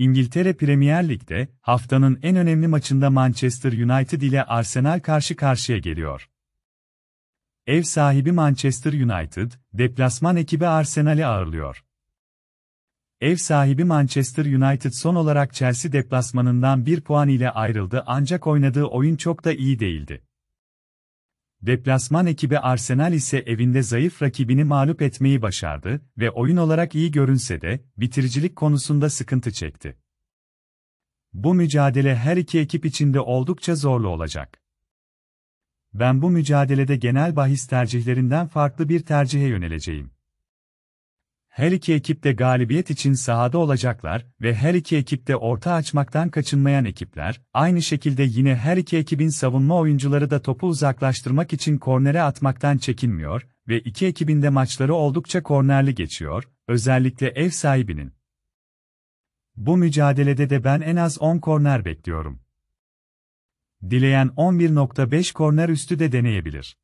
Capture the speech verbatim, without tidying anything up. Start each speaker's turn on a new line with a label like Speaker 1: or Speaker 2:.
Speaker 1: İngiltere Premier Lig'de, haftanın en önemli maçında Manchester United ile Arsenal karşı karşıya geliyor. Ev sahibi Manchester United, deplasman ekibi Arsenal'i ağırlıyor. Ev sahibi Manchester United son olarak Chelsea deplasmanından bir puan ile ayrıldı ancak oynadığı oyun çok da iyi değildi. Deplasman ekibi Arsenal ise evinde zayıf rakibini mağlup etmeyi başardı ve oyun olarak iyi görünse de bitiricilik konusunda sıkıntı çekti. Bu mücadele her iki ekip için de oldukça zorlu olacak. Ben bu mücadelede genel bahis tercihlerinden farklı bir tercihe yöneleceğim. Her iki ekip de galibiyet için sahada olacaklar ve her iki ekip de orta açmaktan kaçınmayan ekipler, aynı şekilde yine her iki ekibin savunma oyuncuları da topu uzaklaştırmak için kornere atmaktan çekinmiyor ve iki ekibin de maçları oldukça kornerli geçiyor, özellikle ev sahibinin. Bu mücadelede de ben en az on korner bekliyorum. Dileyen on bir nokta beş korner üstü de deneyebilir.